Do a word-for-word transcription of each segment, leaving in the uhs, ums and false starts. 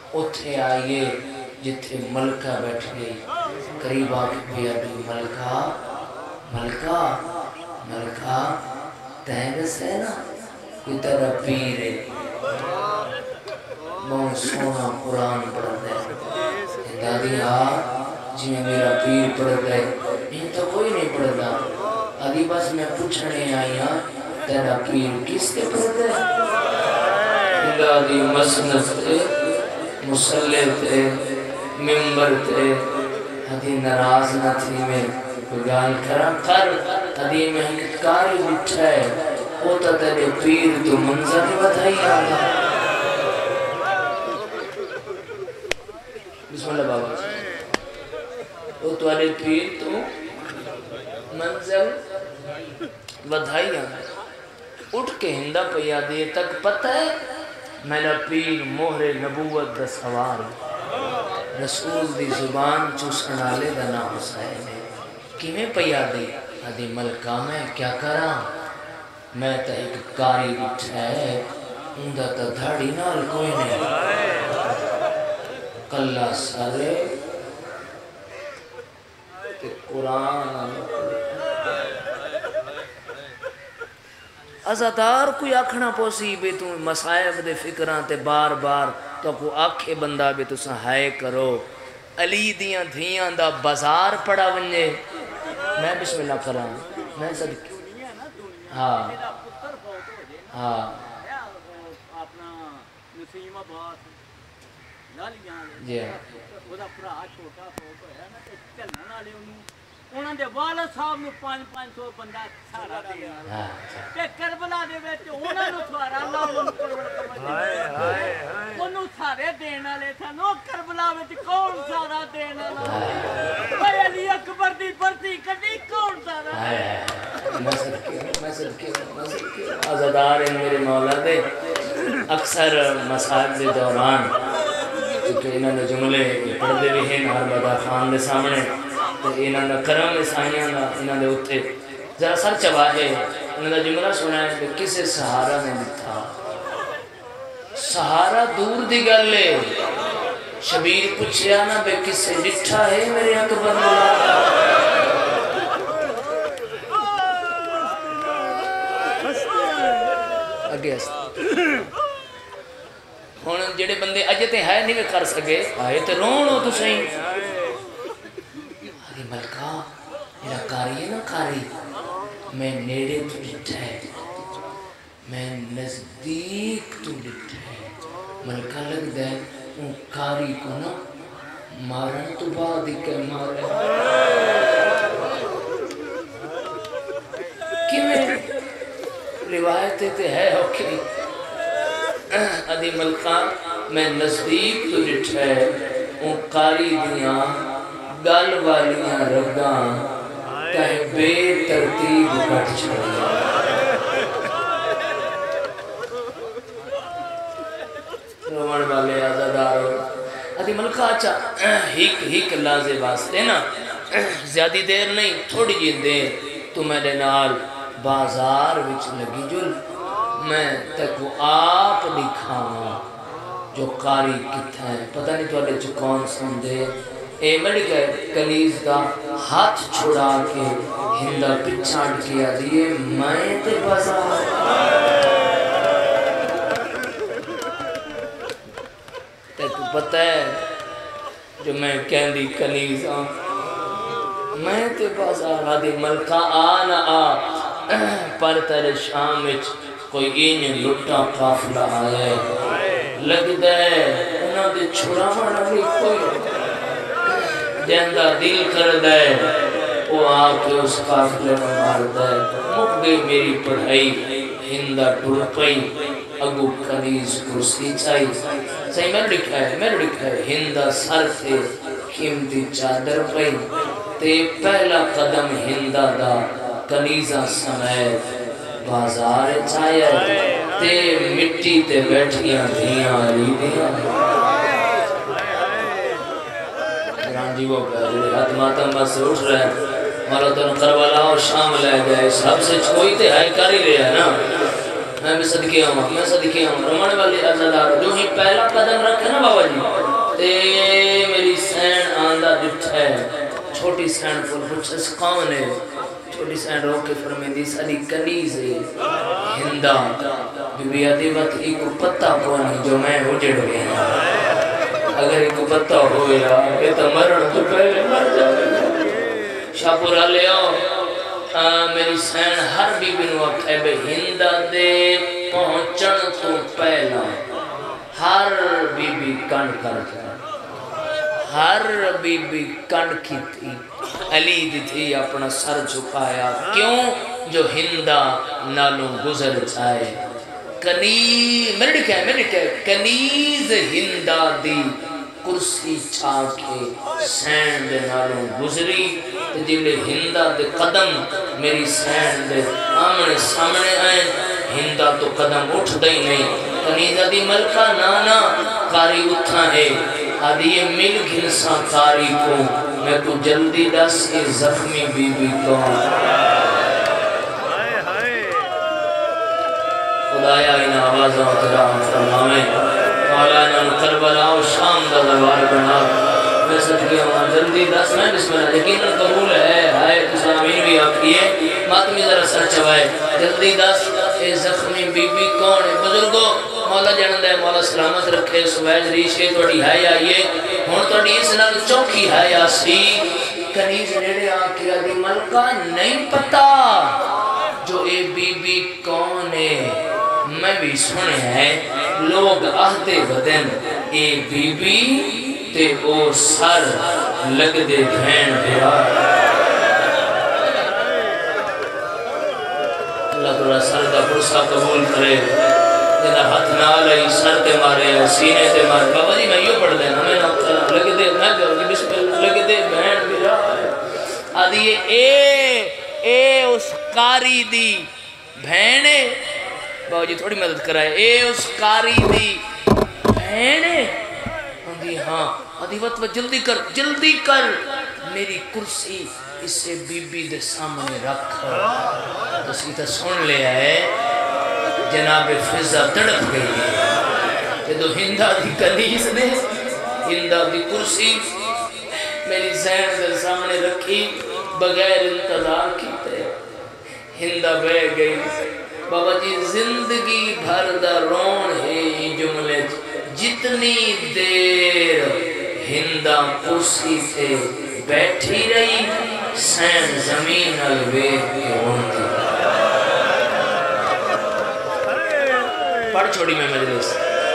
اتھے آئیے جتھے ملکہ بیٹھ گئی قریب آ کے پیا بھی ملکہ ملکہ ملکہ تین سے نا کوئی تیرا پیر ہے بہت سونا قرآن پڑھ دے دادی ہاں جی میں میرا پیر پڑھ گئے یہ تو کوئی نہیں پڑھتا ادھی بس میں پوچھنے آئی ہاں تیرا پیر کس کے پڑھ دے دادی مسند تے مسلح تے ممبر تے ادھی ناراض نہ تھی میں کوئی گال کرم کر ادھی محنت کاری بٹھا ہے وہ تا تیرے پیر تو منظر نہیں بتائی آگا بسم اللہ بابا وہ تو تیرے پیر تو منظر بدھائی آگا اٹھ کے ہندہ پیا دے تک پتہ ہے میرا پیر مہر نبوت دا سوار رسول دی زبان چوسنالے دا نام حسین ہے کیویں پیا دے ادھی ملکہ میں کیا کراں میں تا ایک کاری بٹھا ہے اندہ تا دھاڑی نال کوئی نہیں کلہ سارے تے قرآن ازادار کوئی آکھنا پوسی بے تو مسائب دے فکران تے بار بار تو کو آکھے بندہ بے تو سہائے کرو علی دیاں دھیاں دا بازار پڑا ونجے میں بسم اللہ کرام میں صدق ہاں ہاں جی انہوں نے والد صاحب نے پانچ پانچ سو بندہ سارا دیا کہ کربلا دے ویچے انہوں نے سوارا اللہ انہوں سارے دینا لے تھا نو کربلا ویچے کون سارا دینا لے بھائی علی اکبر دی برتی کٹی کون سارا میں صدقے میں صدقے میں صدقے آزادار ہیں میرے مولا دے اکثر مسائب دے دوران کیونکہ انہوں نے جملے پڑھتے بھی ہیں ہر بدا خان دے سامنے تو انہوں نے کرم عیسائیاں دا انہوں نے اتھے ذرا سر چواہے انہوں نے جملہ سنا ہے کہ کسے سہارا نے دکھا سہارا دور دی گل لے شبیر پوچھیا نا بے کسے ڈٹھا ہے میرے اکبر مولا اگے ہون جڑے بندے اجے تے ہے نہیں کر سکے آئے تے رونو تو صحیح ارے ملکہ میرا کاری ہے نا کاری میں نیڑے تو ڈٹھا ہے میں نزدیک تو ڈٹھا ہے ملکہ لگ دے ان کاری کو نا مارن تو بعد ہی کہ مارے کہ میں روایتیں تے ہے اوکے ادھی ملکہ میں نزدیک تو ڈٹھا ہے ان قاری دیاں گل والیاں رگاں کہیں بے ترتیب کٹ چھڑیا روان والے آزاداروں ادھی ملکہ اچھا ہیک ہیک لازے واسطے نا زیادی دیر نہیں تھوڑی جی دیر تو میرے نال بازار وچ لگی جل میں تک وہ آپ دکھاؤں جو قاری کتھا ہے پتہ نہیں تو اللہ جو کون سندے اے ملک ہے کلیز دا ہاتھ چھوڑا کے ہندہ پچھاڑ کیا دیئے میں تے بازار تے تو پتہ ہے جو میں کہن دی کلیز آن میں تے بازار آدھی ملکہ آنا آ پر تیرے شام وچ کوئی این لٹا قافلہ آئے لگ دے انہوں دے چھوڑا مانا بھی کوئی جہندہ دل کر دے وہ آکے اس قافلے میں مار دے مک گئی میری پڑھائی ہندہ ٹوڑ پئی اگو کنیز کرسی چائی صحیح میں لکھا ہے میں لکھا ہے ہندہ سر سے قیمتی چادر پئی تے پہلا قدم ہندہ دا کنیزہ سمیت بازار چایا تے مٹی تے بیٹھیاں دھیاں لی دیاں قرآن جی وہ پہلے ہاتھ ماتم بس سے اٹھ رہے ہیں مالا تو کربلا اور شام لے گئے سب سے چھوئی تے ہائی کر ہی رہے ہیں نا میں بھی صدقے ہوں میں صدقے ہوں رمن والی عزادار جو ہی پہلا قدم رکھے نا بابا جی تے میری سین آندہ ڈٹھا ہے چھوٹی سین کو پوچھس کون ہے چھوٹی سین رو کے فرمیندی ساری کنیز ہندہ بی بی آدھی وقت ایک پتہ کونی جو میں اجڑ گیا اگر ایک پتہ ہوئے گا یہ تو مرن تو پہلے مر جائے شاپورا لے آؤ میری سین ہر بی بی نو اکھے بے ہندہ دے پہنچن تو پہلا ہر بی بی کنڈ کر جائے ہر بی بی کنڈ کی تھی علی دی تھی اپنا سر جھکایا کیوں جو ہندہ نالوں گزر جائے کنیز میں نے کہا میں نے کہا کنیز ہندہ دی کرسی چھاکے سین دے نالوں گزری تے جلے ہندہ دے قدم میری سین دے آمنے سامنے آئیں ہندہ تو قدم اٹھ دے نہیں کنیزہ دی ملکہ نانا کاری اٹھا ہے آدھی یہ مل گھنسا کاری کو میں کو جلدی دس کے زخمی بی بی کو خدایا ان آوازوں احترام فرمائیں مولانا کربلا و شام دا دوار بنا میں صدقے ہوں جلدی دس میں بسم اللہ یقیناً قبول ہے ہائے تسامین بھی آپ کیے ماتمی ذرا سر چوائے جلدی دس اے زخمی بی بی کون ہے بزرگو مولا جنند ہے مولا سلامت رکھے سویج ریشے توڑی ہے یا یہ ہون توڑی اس نال چوکی ہے یا سی کنیز نیڑے آکے آدھی ملکہ نہیں پتا جو اے بی بی کون ہے میں بھی سنے ہیں لوگ آہدے بدن اے بی بی تے او سر لگ دے بھین بھیا اللہ تعالیٰ سر دا پرسا قبول کرے جنہ ہاتھ نہ لئی سر تے مارے سینے تے مارے بابا جی میں یوں پڑھ دینا میں نہ لگ دے میں جو بسم اللہ لگ دے بھین بھیا آدھی اے اے اس کاری دی بھینے بابا جی تھوڑی مدد کرائے اے اس کاری دی بھینے آدھی ہاں آدھی وقت جلدی کر جلدی کر میری کرسی اسے بی بی دے سامنے رکھ تو سیدھا سن لے آئے جناب فضا تڑپ گئی جدو ہندہ دی کنیز نے ہندہ دی کرسی میری ذہن دے سامنے رکھی بغیر انتظار کی تے ہندہ بے گئی بابا جی زندگی بھر دا رون ہے جملے جتنی دیر ہندہ کرسی سے بیٹھی رہی سین زمین الوید کے ہوندی پڑھ چھوڑی میں مجلس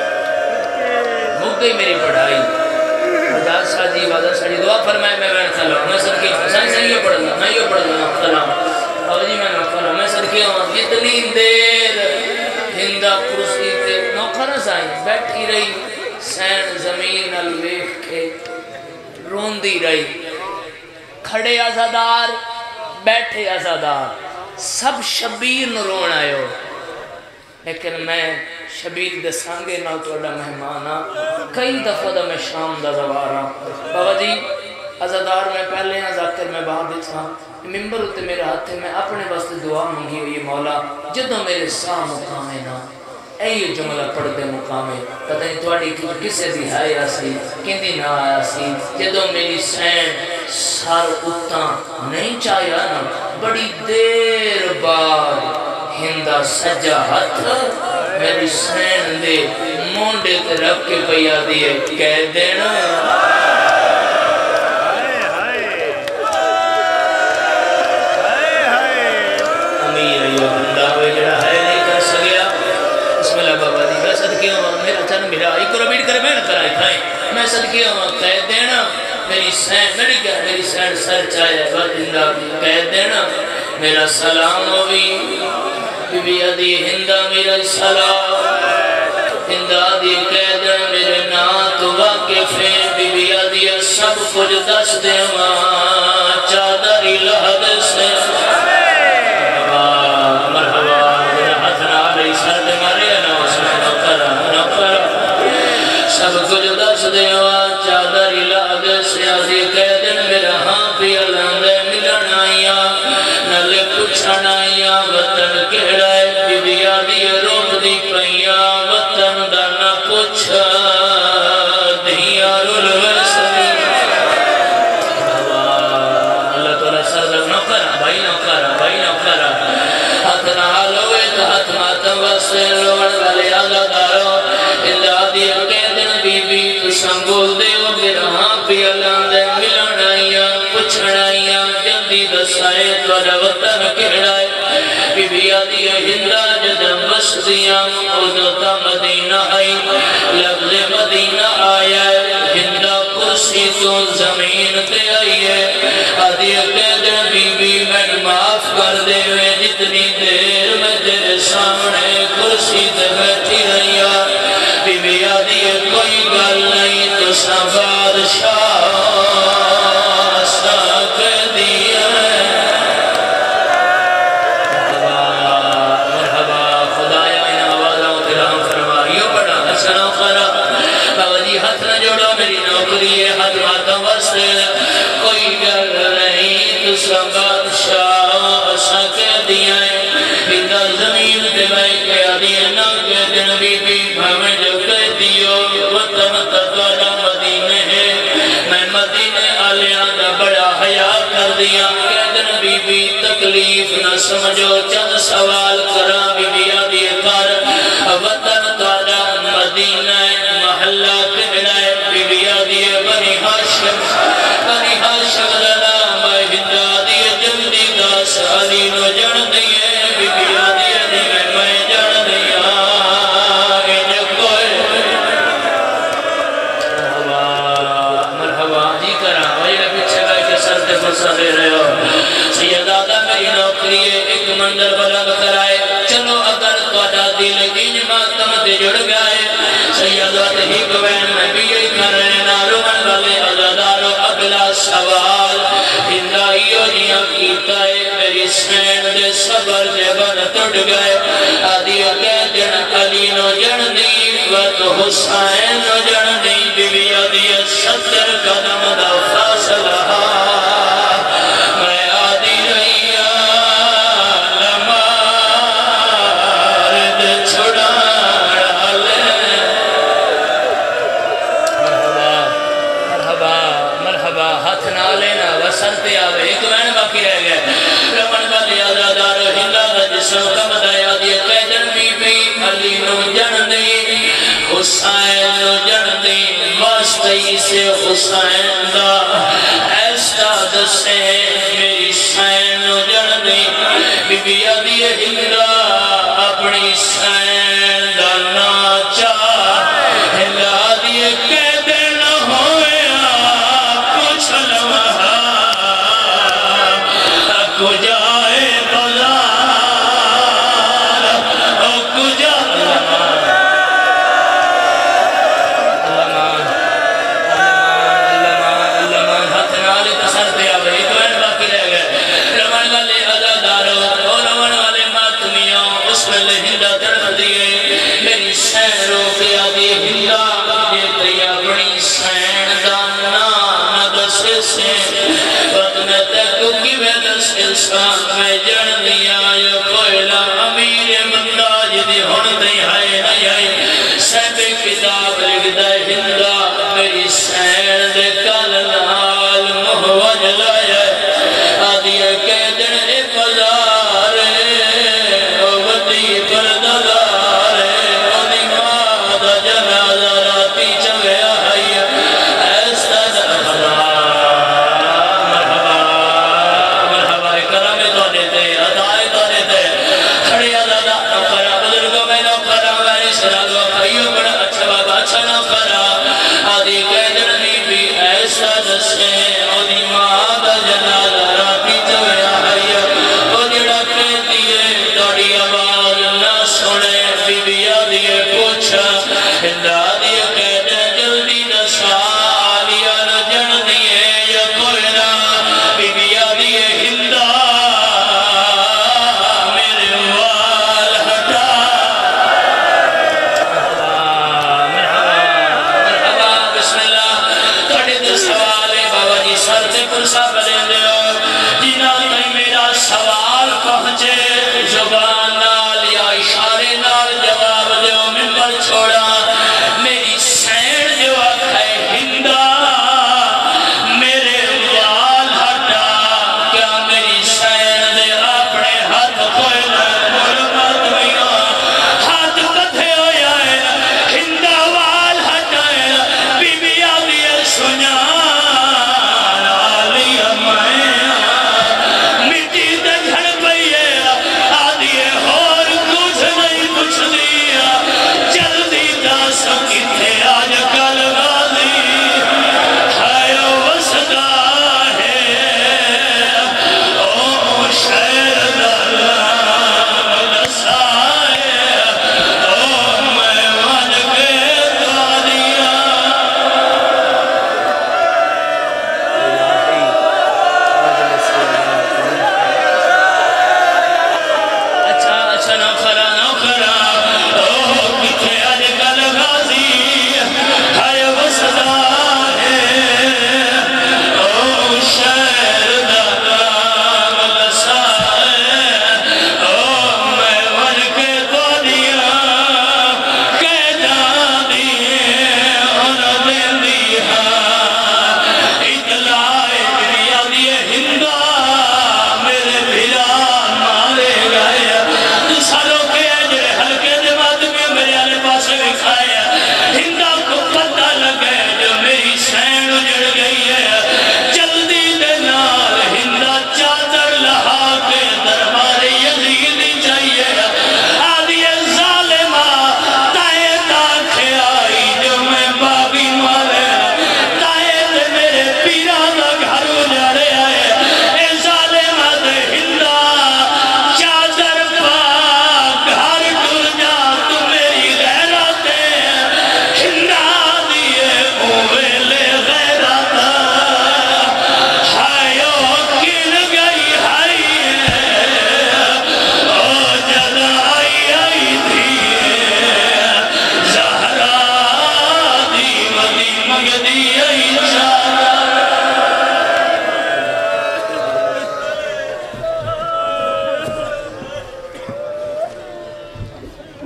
مک گئی میری پڑھائی خدا ساجی وعدہ ساجی دعا فرمائے میں میں خلام میں صدقے ہوں سائن سے یہ پڑھ لوں میں یہ پڑھ لوں خلام اور جی میں خلام میں صدقے ہوں جتنی دیر ہندہ کرسی تے نوکھر سائن بیٹھی رہی سین زمین الویخ کے روندی رہی کھڑے آزادار بیٹھے آزادار سب شبیر نو رون آئے ہو لیکن میں شبیر دے سانگے نہ توڑا مہمانا کئی دفعہ دا میں شام دا دوارا بابا جی عزادار میں پہلے ہیں ذاکر میں بعد تھا ممبر ہوتے میرے ہاتھ میں اپنے واسطے دعا مانگی ہوئی مولا جدو میرے ساہ مقام ہے نا اے جملہ پڑھ دے مقام ہے پتہ نہیں توڑی کسے بھی ہے یا سی کندی نہ آیا سی جدو میری سین سار اتاں نہیں چاہیا نا بڑی دیر بعد ہندہ سجا ہاتھ میری سین دے مونڈے تے رکھ کے پیا دیئے کہہ دینا امیر یہ بندہ ہوئے جڑا ہے نہیں کر سکیا بسم اللہ بابا دی میں صدقے ہوں میرا چن میرا ایک ربیٹ کرے میں نہ کرائے کھائیں میں صدقے ہوں کہہ دینا میری سین میری کہہ میری سین سر چاہے ہندہ کہہ دینا میرا سلام ہوئی بی بی ادی ہندہ میرا سلام ہندہ دی کہہ دے میرے نات واقف ہے بی بی ادی سب کچھ دس دے وہاں چادری لہد سے مرحبا میرا حضر علی سرد مرے نوسم نکر نکر سب کچھ دس دے وہاں چادری لہد سے ادی کہہ دے میرا ہاں پی اللہ دے ملن آئیا نلے پچھن آئیا وطن کہڑا ہے بی بی آدھی رو بول دے وہ گرہاں پی اللہ دے ملن آئیاں پچھڑ آئیاں جلدی دسائے توڑا وطن کہڑائے بی بی آدھی ہندہ جدم بسدیاں ادھتا مدینہ آئی لفظ مدینہ آیا ہندہ کرسی تو زمین تے آئی ہے آدھی قید بی بی میں معاف کر دے ہوئے جتنی دیر میں تیرے سامنے کرسی تے بیٹھی رہی بی بی آدھی کوئی گل نہیں تو سا بادشاہ ساکھ دیا ہے مرحبا خدایا ان آوازوں تیرام فرمائیو بڑا حسن و خرا بابا جی ہاتھ نہ جوڑو میری نوکری ہے ہاتھ ماتوں واسطے کوئی گل نہیں تو سا بادشاہ ساکھ دیا ہے بندہ زمین تے بائی کے آدھی نہ کے دن بی بی بھامن جو کہہ دیو وطن تدوارا مدینہ ہے میں مدینہ آلیاں دا بڑا حیاء کر دیا قیدن بی بی تکلیف نہ سمجھو چند سوال کرا بی بی آدھی کار وطن تدوارا مدینہ محلہ کہنا ہے بی بی آدھی بنی ہاشم بنی ہاشم لنا میں ہندہ آدھی جلدی داس علی نو جن دیئے بی بی آدھی میں میں جن دیا دے رہے ہو سید آدھا میری نوکری ہے ایک منظر بلند کرائے چلو اگر توڑا دل گنج ماتم تے جڑ گئے سید آدھا ہی گوین میں بھی یہی کر رہے نارو من والے عزادارو اگلا سوال ہندائیو جیاں کیتا ہے میری سین دے صبر دے بن تڑ گئے آدھیو کہتن علی نو جن دی وقت حسین نو جن دی بی بی آدھیو ستر قدم دا فاصلہ سنتے آوے ایک وین باقی رہ گئے رمن والی آزادار ہندہ دا جسم کا مدایا دیا قیدن بی بی علی نو جن دی حسین نو جن دی واسطی سے حسین دا ایستا دسے میری سین نو جن دی بی بی علی ہندہ اپنی سین دا ناچا ہندہ دی قیدن ہوئے کچھ لمحہ کو جائے بازار او کو جائے اللہ اللہ ہاتھ نالے تسرتے آوے ایک وین باقی رہ گئے رمن والے عزاداروں اور رمن والے ماتمیوں اس میں ہندہ طرف دیئے میری سین رو کے آدھی ہندہ یہ تیا بڑی سین دانا ندسے سے وطن تک کی ویدس انسان میں جن دیا یہ کوئلہ امیر منداج دی ہون دی ہائے نہیں آئی سیب کتاب لکھ دے ہندہ میری سین دے کالنال محوج لائے آدھی قیدن اے بزار وطی پردگار آدھی مادہ جنازہ راتی چوے آئی ایسا مرحبا مرحبا مرحبا کرم تو دیتے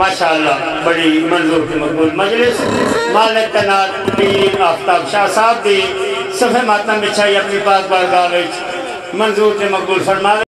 ماشاءاللہ بڑی منظور کی مقبول مجلس مالک تنات پیر آفتاب شاہ صاحب دی صفحہ ماتم بچھائی اپنی پاک بارگاہ وچ منظور کی مقبول فرماوے